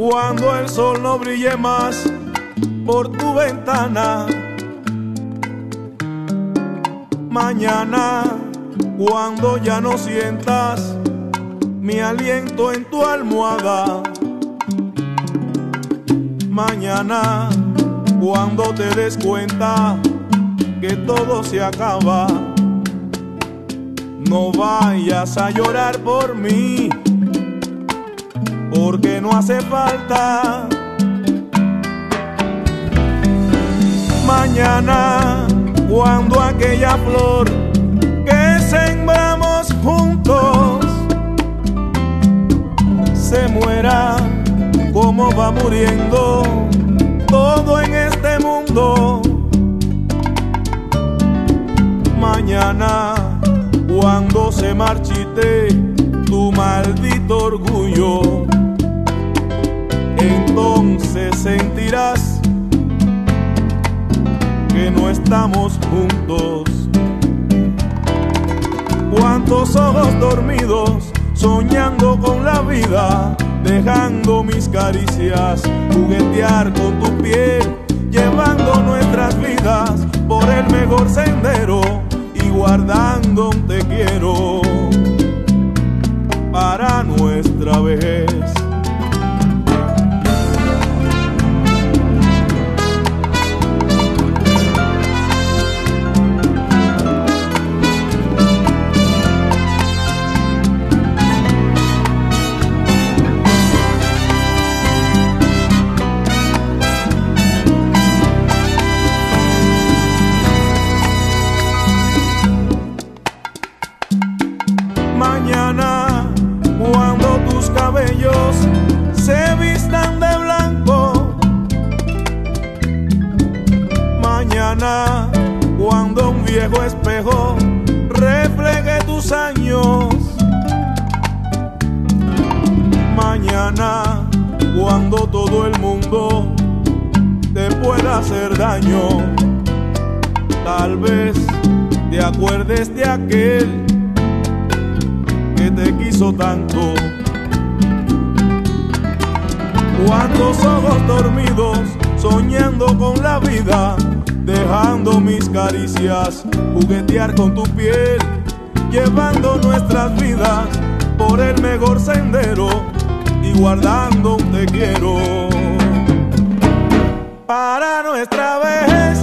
cuando el sol no brille más por tu ventana. Mañana, cuando ya no sientas mi aliento en tu almohada. Mañana, cuando te des cuenta que todo se acaba, no vayas a llorar por mí, porque no hace falta. Mañana, cuando aquella flor que sembramos juntos se muera, como va muriendo todo en este mundo. Mañana, cuando se marchite tu maldito orgullo, entonces sentirás que no estamos juntos. Cuántos ojos dormidos soñando con la vida, dejando mis caricias juguetear con tu piel, llevando nuestras vidas por el mejor sendero y guardando un te quiero para nuestra vejez. Mañana, cuando tus cabellos se vistan de blanco. Mañana, cuando un viejo espejo refleje tus años. Mañana, cuando todo el mundo te pueda hacer daño, tal vez te acuerdes de aquel que te quiso tanto. Cuántos ojos dormidos soñando con la vida, dejando mis caricias juguetear con tu piel, llevando nuestras vidas por el mejor sendero y guardando un te quiero para nuestra vejez.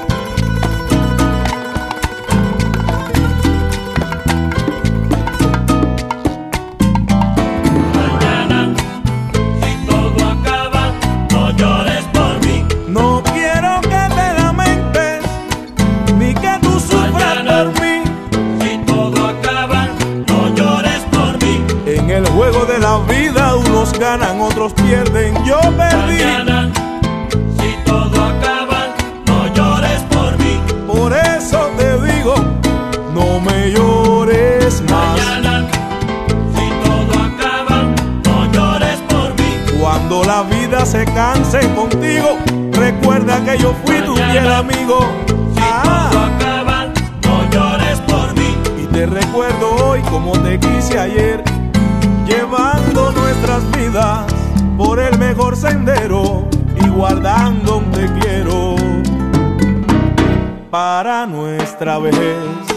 En el juego de la vida unos ganan, otros pierden, yo perdí. Mañana, si todo acaba, no llores por mí. Por eso te digo, no me llores más. Mañana, si todo acaba, no llores por mí. Cuando la vida se canse contigo, recuerda que yo fui tu fiel amigo. Si todo acaba, no llores por mí. Y te recuerdo hoy como te quise ayer, llevando nuestras vidas por el mejor sendero y guardando un te quiero para nuestra vejez.